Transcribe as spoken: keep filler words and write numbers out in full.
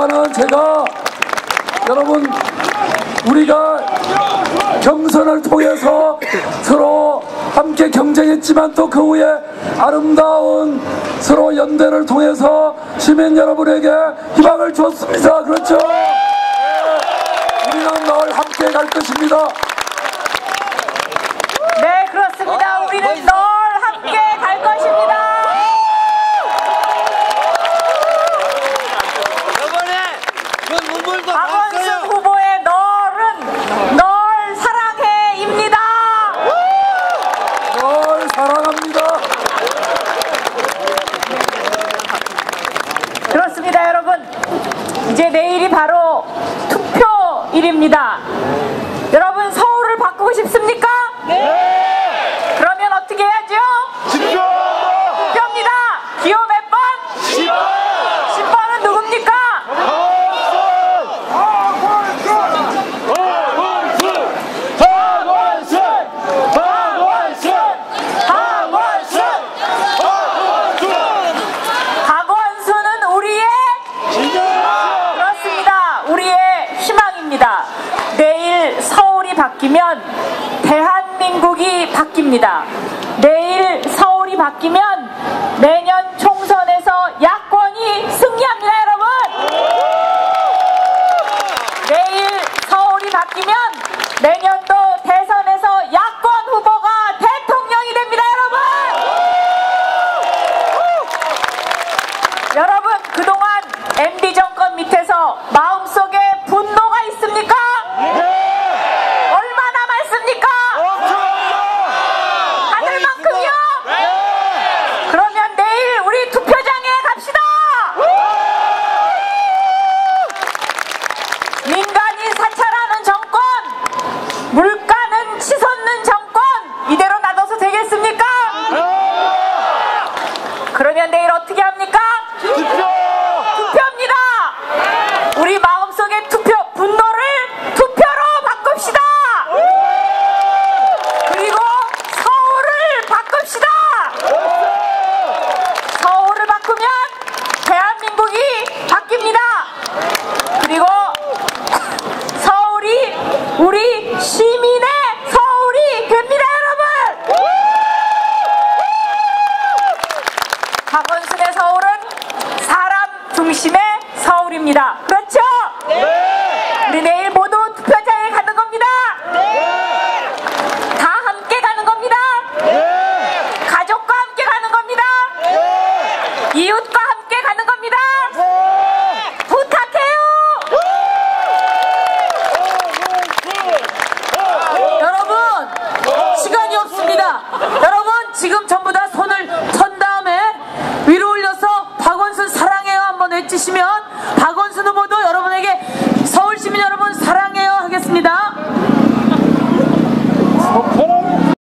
그러니까는 제가 여러분 우리가 경선을 통해서 서로 함께 경쟁했지만 또 그 후에 아름다운 서로 연대를 통해서 시민 여러분에게 희망을 줬습니다. 그렇죠? 우리는 늘 함께 갈 것입니다. 네, 그렇습니다. 우리는 늘 함께 갈 것입니다. 이번에 그 눈물도 박원순 후보의 널은 널 사랑해입니다. 널 사랑합니다. 그렇습니다, 여러분. 이제 내일이 바로 투표일입니다. 여러분 서울을 바꾸고 싶습니까? 네. 그러면 어떻게 해야죠? 집중! 투표입니다. 기호 몇 번? 십 번! 십 번은 누굽니까? 박원순! 박원순! 박원순! 박원순! 박원순은 우리의 그렇습니다. 우리의 희망입니다. 내일 서울이 바뀌면 대한민국이 바뀝니다. 내일 서울이 바뀌면 내년 총선에서